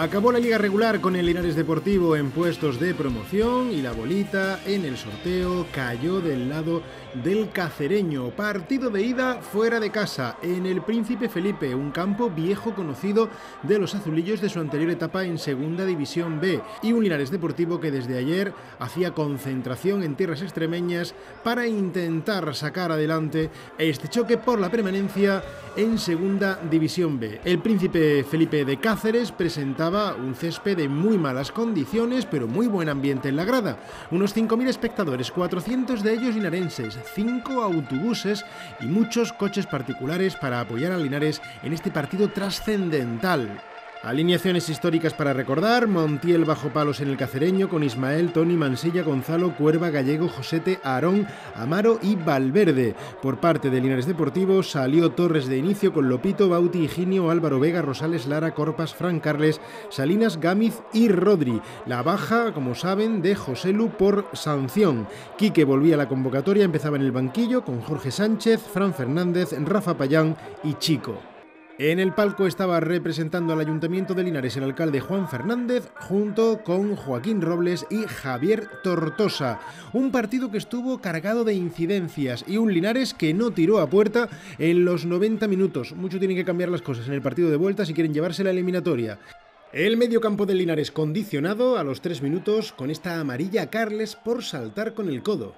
Acabó la liga regular con el Linares Deportivo en puestos de promoción y la bolita en el sorteo cayó del lado del cacereño. Partido de ida fuera de casa en el Príncipe Felipe, un campo viejo conocido de los azulillos de su anterior etapa en Segunda División B, y un Linares Deportivo que desde ayer hacía concentración en tierras extremeñas para intentar sacar adelante este choque por la permanencia en Segunda División B. El Príncipe Felipe de Cáceres presentaba un césped de muy malas condiciones, pero muy buen ambiente en la grada. Unos 5.000 espectadores, 400 de ellos linarenses, 5 autobuses y muchos coches particulares para apoyar a Linares en este partido trascendental. Alineaciones históricas para recordar: Montiel bajo palos en el cacereño con Ismael, Toni, Mansilla, Gonzalo, Cuerva, Gallego, Josete, Aarón, Amaro y Valverde. Por parte de Linares Deportivo salió Torres de inicio con Lopito, Bauti, Higinio, Álvaro Vega, Rosales, Lara, Corpas, Fran Carles, Salinas, Gámiz y Rodri. La baja, como saben, de Joselu por sanción. Quique volvía a la convocatoria, empezaba en el banquillo con Jorge Sánchez, Fran Fernández, Rafa Payán y Chico. En el palco estaba representando al Ayuntamiento de Linares el alcalde Juan Fernández junto con Joaquín Robles y Javier Tortosa. Un partido que estuvo cargado de incidencias y un Linares que no tiró a puerta en los 90 minutos. Mucho tienen que cambiar las cosas en el partido de vuelta si quieren llevarse la eliminatoria. El mediocampo del Linares condicionado a los 3 minutos con esta amarilla a Carles por saltar con el codo.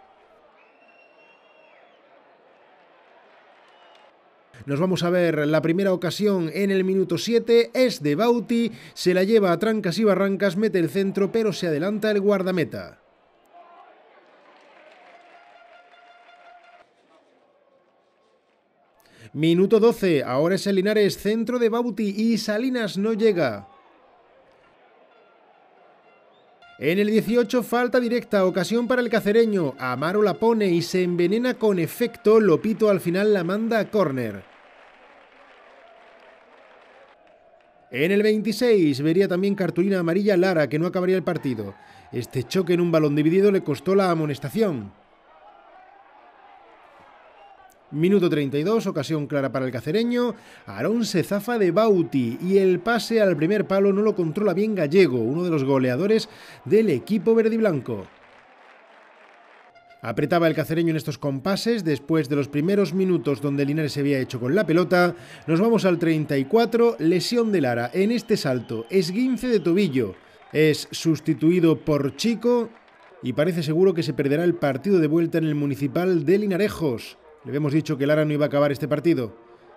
Nos vamos a ver la primera ocasión en el minuto 7, es de Bauti, se la lleva a trancas y barrancas, mete el centro, pero se adelanta el guardameta. Minuto 12, ahora es el Linares, centro de Bauti y Salinas no llega. En el 18, falta directa, ocasión para el cacereño, Amaro la pone y se envenena con efecto, Lopito al final la manda a córner. En el 26 vería también cartulina amarilla Lara, que no acabaría el partido. Este choque en un balón dividido le costó la amonestación. Minuto 32, ocasión clara para el cacereño. Aarón se zafa de Bauti y el pase al primer palo no lo controla bien Gallego, uno de los goleadores del equipo verde y blanco. Apretaba el cacereño en estos compases después de los primeros minutos donde Linares se había hecho con la pelota. Nos vamos al 34, lesión de Lara en este salto, esguince de tobillo. Es sustituido por Chico y parece seguro que se perderá el partido de vuelta en el Municipal de Linarejos. Le habíamos dicho que Lara no iba a acabar este partido.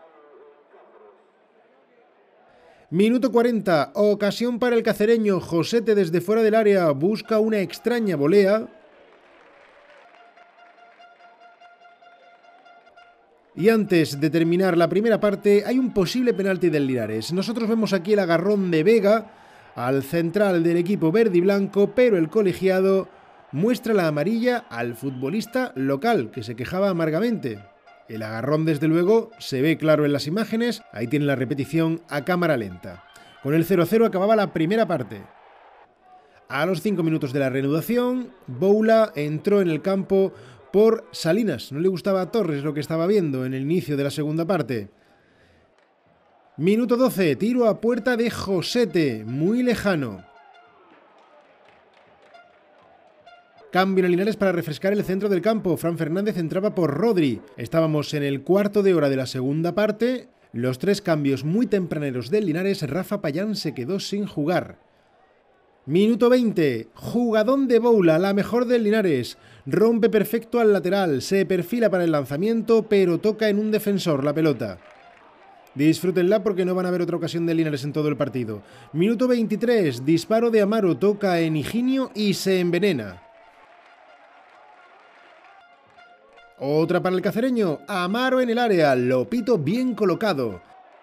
Minuto 40, ocasión para el cacereño, Josete desde fuera del área busca una extraña volea. Y antes de terminar la primera parte hay un posible penalti del Linares. Nosotros vemos aquí el agarrón de Vega al central del equipo verde y blanco, pero el colegiado muestra la amarilla al futbolista local, que se quejaba amargamente. El agarrón, desde luego, se ve claro en las imágenes. Ahí tienen la repetición a cámara lenta. Con el 0-0 acababa la primera parte. A los 5 minutos de la reanudación, Boula entró en el campo por Salinas. No le gustaba a Torres lo que estaba viendo en el inicio de la segunda parte. Minuto 12, tiro a puerta de Josete, muy lejano. Cambio en Linares para refrescar el centro del campo. Fran Fernández entraba por Rodri. Estábamos en el cuarto de hora de la segunda parte. Los 3 cambios muy tempraneros del Linares. Rafa Payán se quedó sin jugar. Minuto 20, jugadón de Boula, la mejor del Linares. Rompe perfecto al lateral, se perfila para el lanzamiento, pero toca en un defensor la pelota. Disfrútenla porque no van a ver otra ocasión del Linares en todo el partido. Minuto 23, disparo de Amaro, toca en Higinio y se envenena. Otra para el cacereño, Amaro en el área, Lopito bien colocado.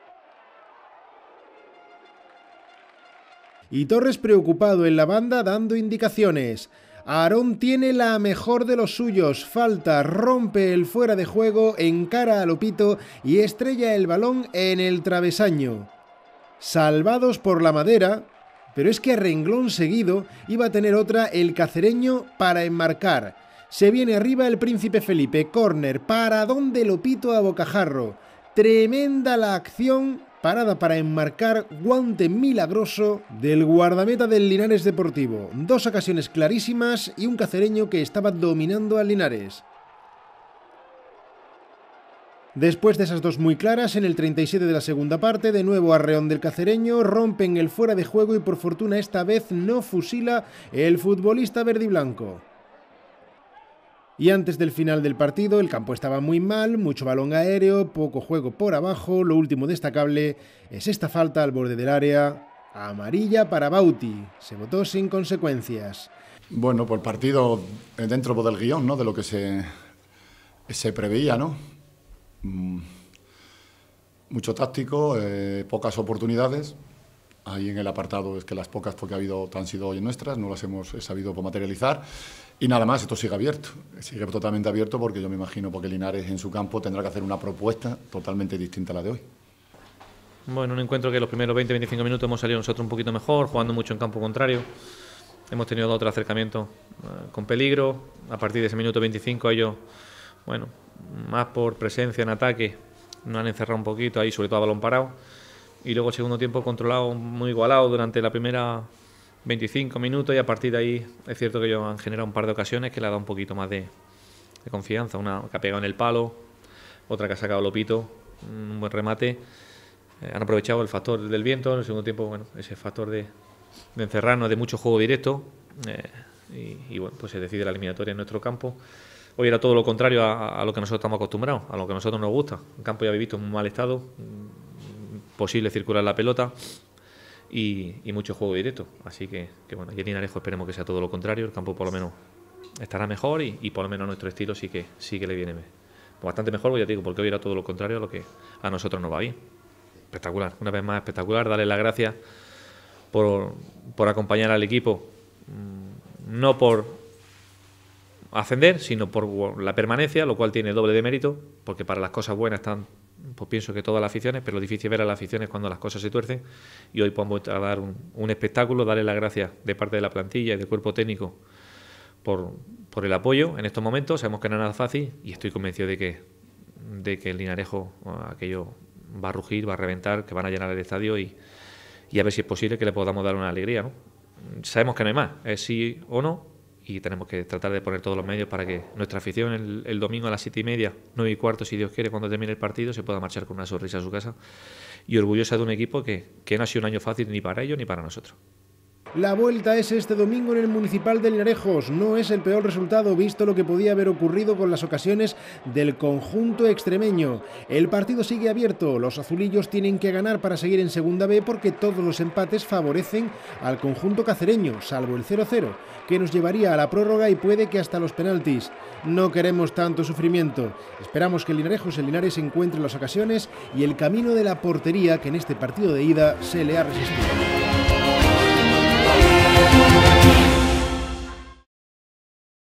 Y Torres preocupado en la banda dando indicaciones. Aarón tiene la mejor de los suyos, falta, rompe el fuera de juego, encara a Lopito y estrella el balón en el travesaño. Salvados por la madera, pero es que a renglón seguido iba a tener otra el cacereño para enmarcar. Se viene arriba el Príncipe Felipe, córner, para donde Lopito a bocajarro. Tremenda la acción Parada para enmarcar, guante milagroso del guardameta del Linares Deportivo. 2 ocasiones clarísimas y un cacereño que estaba dominando al Linares. Después de esas 2 muy claras, en el 37 de la segunda parte, de nuevo arreón del cacereño, rompen el fuera de juego y por fortuna esta vez no fusila el futbolista verdiblanco. Y antes del final del partido, el campo estaba muy mal, mucho balón aéreo, poco juego por abajo. Lo último destacable es esta falta al borde del área, amarilla para Bauti. Se votó sin consecuencias. Bueno, pues el partido dentro del guión, ¿no? De lo que se preveía, ¿no? Mucho táctico, pocas oportunidades. Ahí en el apartado es que las pocas porque ha habido han sido hoy nuestras, no las hemos sabido materializar. Y nada más, esto sigue abierto, sigue totalmente abierto porque yo me imagino porque Linares en su campo tendrá que hacer una propuesta totalmente distinta a la de hoy. Bueno, un encuentro que los primeros 20-25 minutos hemos salido nosotros un poquito mejor, jugando mucho en campo contrario. Hemos tenido otro acercamiento con peligro. A partir de ese minuto 25 ellos, bueno, más por presencia en ataque, nos han encerrado un poquito ahí, sobre todo a balón parado. Y luego el segundo tiempo controlado, muy igualado durante la primera 25 minutos y a partir de ahí es cierto que ellos han generado un par de ocasiones que le ha dado un poquito más de confianza. Una que ha pegado en el palo, otra que ha sacado Lopito, un buen remate. Han aprovechado el factor del viento en el segundo tiempo, bueno, ese factor de encerrarnos, de mucho juego directo y bueno, pues se decide la eliminatoria en nuestro campo. Hoy era todo lo contrario a lo que nosotros estamos acostumbrados, a lo que a nosotros nos gusta. El campo ya habéis visto en un mal estado, posible circular la pelota y mucho juego directo. Así que bueno, y en Linares esperemos que sea todo lo contrario. El campo por lo menos estará mejor y por lo menos nuestro estilo sí que le viene bastante mejor, ya te digo, porque hoy era todo lo contrario a lo que a nosotros nos va bien. Espectacular, una vez más espectacular. Darle las gracias por acompañar al equipo, no por ascender, sino por la permanencia, lo cual tiene doble de mérito, porque para las cosas buenas están, pues pienso que todas las aficiones, pero lo difícil es ver a las aficiones cuando las cosas se tuercen, y hoy podemos dar un espectáculo, darle las gracias de parte de la plantilla y del cuerpo técnico por el apoyo en estos momentos. Sabemos que no es nada fácil y estoy convencido de que el Linarejo, aquello va a rugir, va a reventar, que van a llenar el estadio y a ver si es posible que le podamos dar una alegría, ¿no? Sabemos que no hay más, es sí o no, y tenemos que tratar de poner todos los medios para que nuestra afición el domingo a las 7:30, 9:15, si Dios quiere, cuando termine el partido, se pueda marchar con una sonrisa a su casa y orgullosa de un equipo que no ha sido un año fácil ni para ellos ni para nosotros. La vuelta es este domingo en el Municipal de Linarejos. No es el peor resultado visto lo que podía haber ocurrido con las ocasiones del conjunto extremeño. El partido sigue abierto. Los azulillos tienen que ganar para seguir en Segunda B porque todos los empates favorecen al conjunto cacereño, salvo el 0-0, que nos llevaría a la prórroga y puede que hasta los penaltis. No queremos tanto sufrimiento. Esperamos que el Linares encuentre las ocasiones y el camino de la portería que en este partido de ida se le ha resistido.